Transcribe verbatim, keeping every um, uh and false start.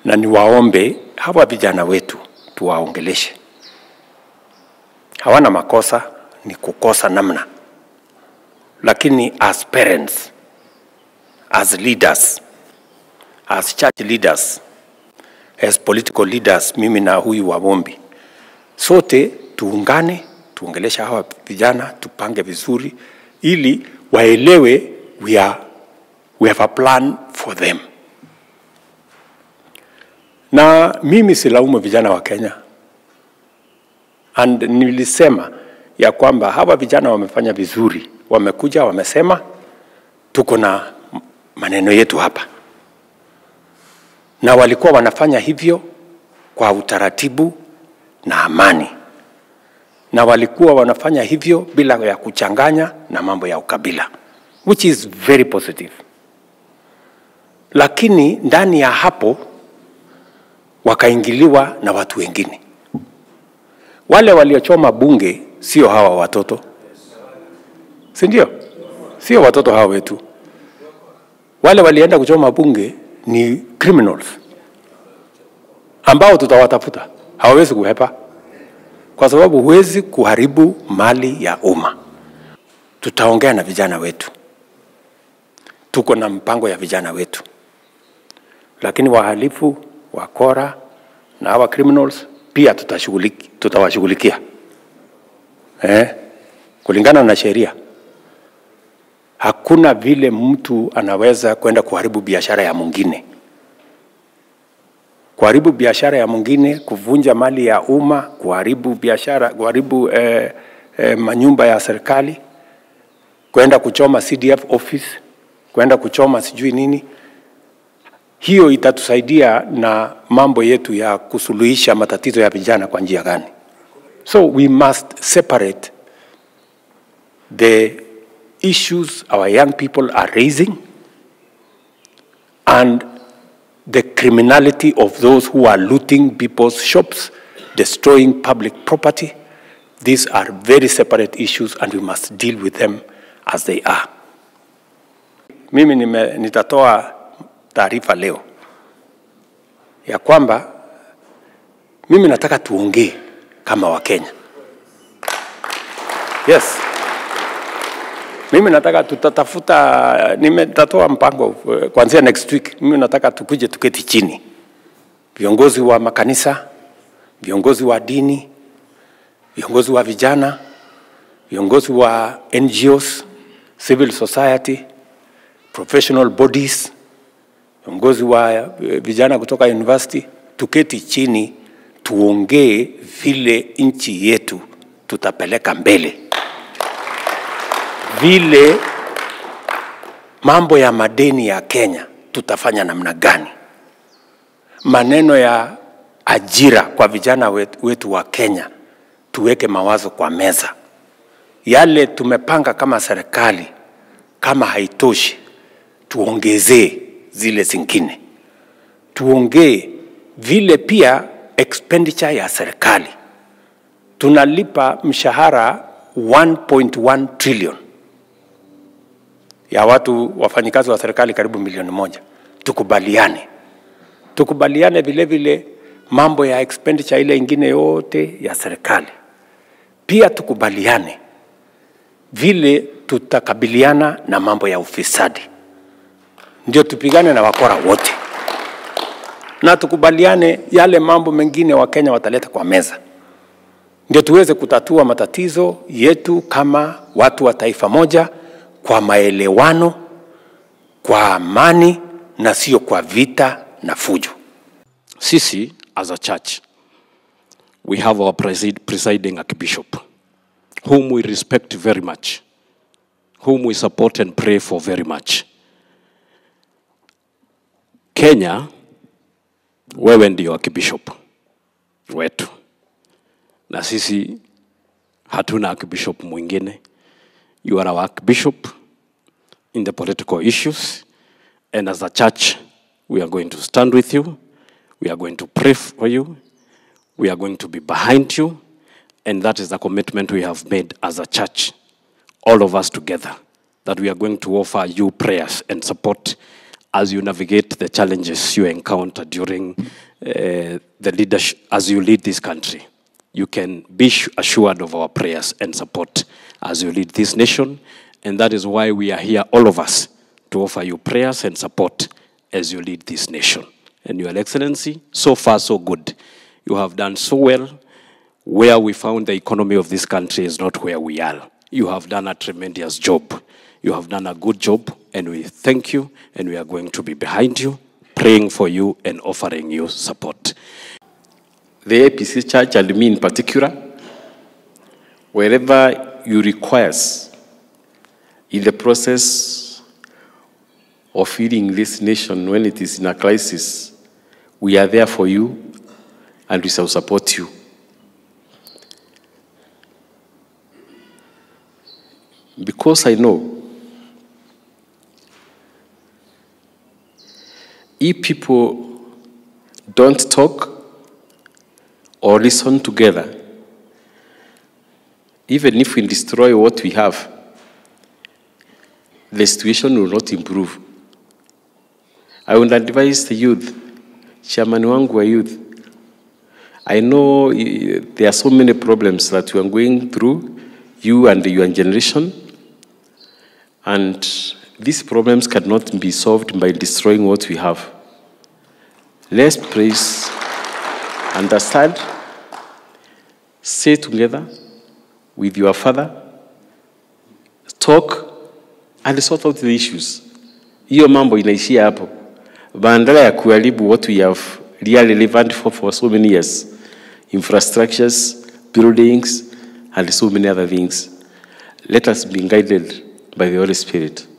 na niwaombe hawa vijana wetu tuwaongeleshe. Hawana makosa, ni kukosa namna. Lakini as parents, as leaders, as church leaders, as political leaders, mimi na huyu wabombi, sote tuungane, tuongelesha hawa vijana, tupange vizuri, ili waelewe we are, we have a plan for them. Na mimi silaumu vijana wa Kenya. And nilisema ya kwamba hawa vijana wamefanya vizuri. Wamekuja, wamesema, tuko na maneno yetu hapa. Na walikuwa wanafanya hivyo kwa utaratibu na amani. Na walikuwa wanafanya hivyo bila ya kuchanganya na mambo ya ukabila. Which is very positive. Lakini ndani ya hapo, wakaingiliwa na watu wengine. Wale waliochoma bunge sio hawa watoto. Si ndio? Sio watoto hawa wetu. Wale walienda kuchoma bunge ni criminals. Ambao tutawatafuta. Hawawezi kuhepa. Kwa sababu huwezi kuharibu mali ya umma. Tutaongea na vijana wetu. Tuko na mpango ya vijana wetu. Lakini wahalifu, wakora na hawa criminals pia tutashughulikia, tutawashughulikia. Eh? Kulingana na sheria. Hakuna vile mtu anaweza kwenda kuharibu biashara ya mwingine. Kuharibu biashara ya mwingine, kuvunja mali ya umma, kuharibu biashara, kuharibu eh, eh, manyumba ya serikali, kwenda kuchoma C D F office, kwenda kuchoma sijui nini. Hiyo itatusaidia na mambo yetu ya kusuluhisha matatizo ya vijana kwa njia gani. So we must separate the issues our young people are raising and the criminality of those who are looting people's shops, destroying public property. These are very separate issues and we must deal with them as they are. Mimi nime, nitatoa taarifa leo ya kwamba mimi nataka tuongee kama Wakenya. Yes. Mimi nataka tutatafuta, nimetatoa mpango kuanzia next week. Mimi nataka tukuje tuketi chini. Viongozi wa makanisa, viongozi wa dini, viongozi wa vijana, viongozi wa N G Os, civil society, professional bodies, viongozi wa vijana kutoka university, tuketi chini tuongee vile nchi yetu tutapeleka mbele. Vile mambo ya madeni ya Kenya tutafanya namna gani? Maneno ya ajira kwa vijana wetu, wetu wa Kenya tuweke mawazo kwa meza. Yale tumepanga kama serikali, kama haitoshi, tuongezee zile zingine. Tuongee vile pia expenditure ya serikali. Tunalipa mshahara one point one trillion. Ya watu wafanyikazi wa serikali karibu milioni moja. Tukubaliane. Tukubaliane vile vile mambo ya expenditure ile ingine yote ya serikali. Pia tukubaliane vile tutakabiliana na mambo ya ufisadi. Ndio tupigane na wakora wote. Na tukubaliane yale mambo mengine wa Kenya wataleta kwa meza. Ndio tuweze kutatua matatizo yetu kama watu wa taifa moja, kwa maelewano, kwa amani na sio kwa vita na fujo. Sisi as a church, we have our presid presiding archbishop, whom we respect very much, whom we support and pray for very much. Kenya, wewe ndio archbishop wetu. Na sisi hatuna archbishop mwingine. You are our archbishop in the political issues, and as a church, we are going to stand with you. We are going to pray for you. We are going to be behind you, and that is the commitment we have made as a church, all of us together, that we are going to offer you prayers and support as you navigate the challenges you encounter during uh, the leadership, as you lead this country. You can be assured of our prayers and support as you lead this nation, and that is why we are here, all of us, to offer you prayers and support as you lead this nation. And Your Excellency, so far so good. You have done so well. Where we found the economy of this country is not where we are. You have done a tremendous job. You have done a good job, and we thank you, and we are going to be behind you, praying for you and offering you support. The A P C Church, and me in particular, wherever you require us in the process of leading this nation when it is in a crisis, we are there for you and we shall support you. Because I know if people don't talk or listen together, even if we destroy what we have, the situation will not improve. I would advise the youth, chairman wangu wa youth, I know there are so many problems that we are going through, you and your generation, and these problems cannot be solved by destroying what we have. Let's praise, understand, stay together with your father, talk, and sort out the issues. Hiyo mambo inaishia hapo. Bandala ya kuharibu what we have really relevant for for so many years. Infrastructures, buildings, and so many other things. Let us be guided by the Holy Spirit.